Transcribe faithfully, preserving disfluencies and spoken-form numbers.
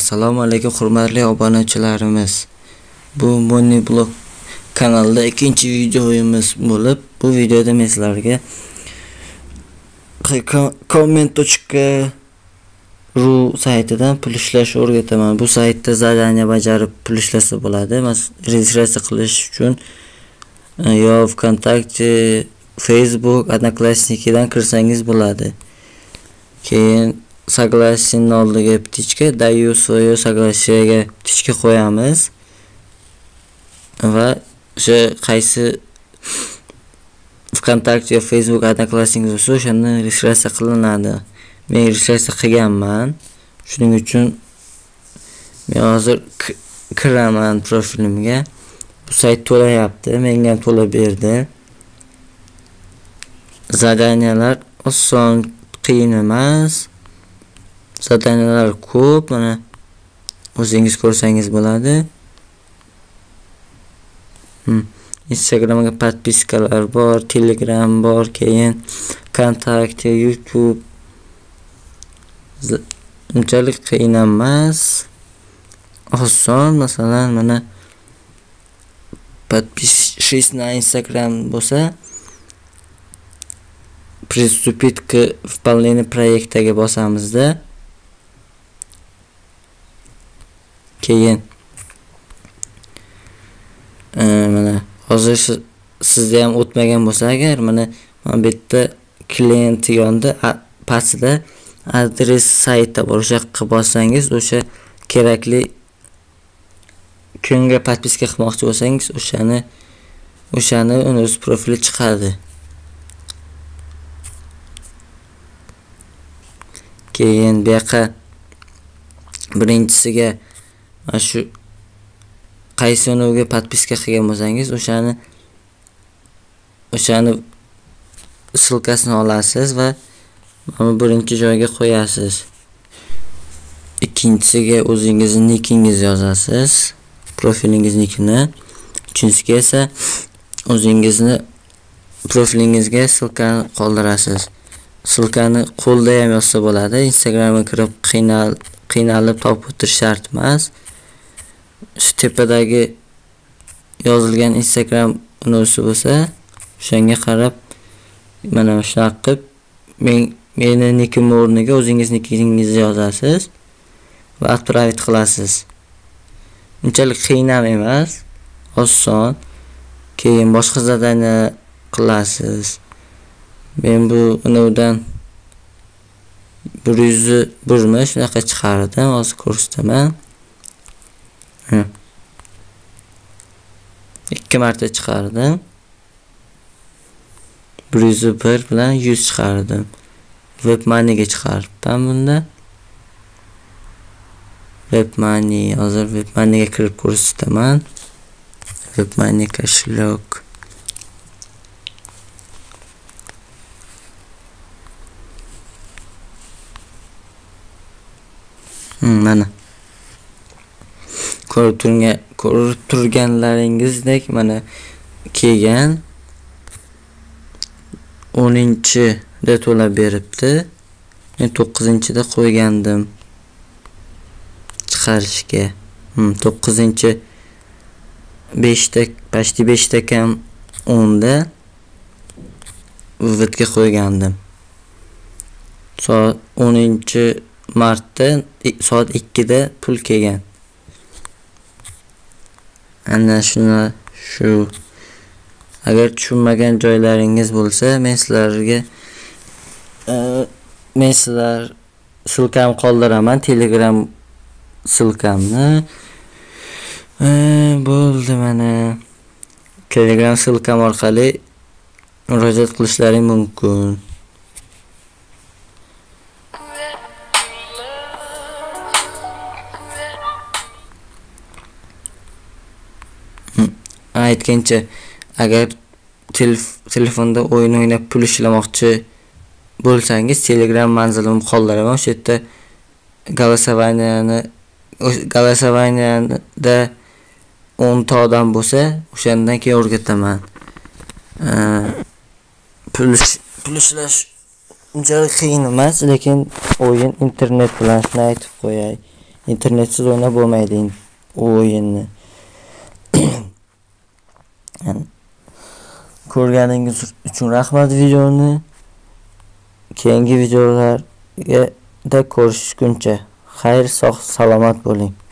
Assalomu alaykum hurmatli obunachilarimiz. Bu Moniblog kanalida ikkinchi videoyimiz bo'lib, bu videoda men sizlarga comment точка ru saytidan pul ishlash o'rgataman. Bu saytda zadaniya bajarib pul ishlasa bo'ladi. Registratsiya qilish uchun yo VKontakte, Facebook, Одноклассникиdan kirsangiz bo'ladi. Keyin согласен oldiga птичка, даю свое согласиеga птичка qo'yamiz va o'sha qaysi VKontakte, Facebook, Одноклассник bo'lsa o'shani registratsiya qilinadi. Men registratsiya qilganman. Shuning uchun men hozir kiraman profilimga. Bu sayt to'layapti, menga ham to'lab berdi. Zadaniyalar oson, qiyin emas. Zadaniyalar ko'p, mana o'zingiz ko'rsangiz bo'ladi. Hmm. Instagramga podpiskalar bor, Telegram bor, keyin Kontakte, YouTube. Unchalik qiyin emas. Oson, masalan, mana подпишись на Instagram bo'lsa, приступить к выполнению проектga bosamizda, keyin mana hozir sizda ham o'tmagan bo'lsa agar, mana mana bu yerda klient yonida pastda adres saytda bor. O'sha yoqqa bossangiz, o'sha kerakli kimga podpiska qilmoqchi bo'lsangiz, o'shani o'shani o'z profili chiqadi. Keyin bu yoqqa birinchisiga shu qaysi unga podpiska qilgan bo'lsangiz, o'shani o'shani ссылкасini olasiz va mana birinchi joyga qo'yasiz. Ikkinchisiga o'zingizning nikingizni yozasiz, profilingizni. Uchinchisiga esa o'zingizni profilingizga ссылкani qoldirasiz. Ссылкani qo'lda ham yozsa bo'ladi. Instagramga kirib qiynal qiynalib topib o'tirish shart emas. Shu tepadagi yozilgan Instagram nosi bo'lsa, o'shanga qarab mana shunaqa qilib men meni nikim o'rniga o'zingiz nikingizni yozasiz va отправить qilasiz. Unchalik qiyin ham emas, oson. Keyin boshqa zadaniya qilasiz. Men bu undan bir yuz bir mi shunaqa chiqardim, hozir ko'rsataman. ikki marta chiqardim. bir yuz bir bilan yuz chiqardim. WebMoneyga chiqaribman bunda. WebMoney, hozir WebMoneyga kirib ko'rsataman. WebMoney kошелек. Hmm, mana. Ko'rib turgan, ko'rib turganlaringizdek mana kelgan o'ninchida to'lab beribdi. Men to'qqizinchida qo'ygandim chiqarishga. Hmm, to'qqizinchi beshta, почти beshta kam o'nda vivitga qo'ygandim. Soat o'ninchi martda soat ikkida pul kelgan. Ana shuni shu agar tushunmagan joylaringiz bo'lsa, men sizlarga men sizlar ссылкамni qoldiraman, Telegram ссылкамni. Bo'ldi, mana Telegram ссылкам orqali murojaat qilishlaring mumkin. Aytgancha, agar telefonda o'yin o'ynab pul ishlamoqchi bo'lsangiz, Telegram manzilimni qoldiraman. O'sha yerda голосованияni голосованияda o'n ta odam bo'lsa, o'shandan keyin o'rgataman. Pul pul ishlash unchalik qiyin emas, lekin o'yin internet bilan shuni aytib qo'yay. internetsiz o'ynab bo'lmaydi u o'yinni. Yani, ko'rganingiz uchun rahmat videoni. Keyingi videolarga da ko'rishguncha xayr, sog' salomat bo'ling.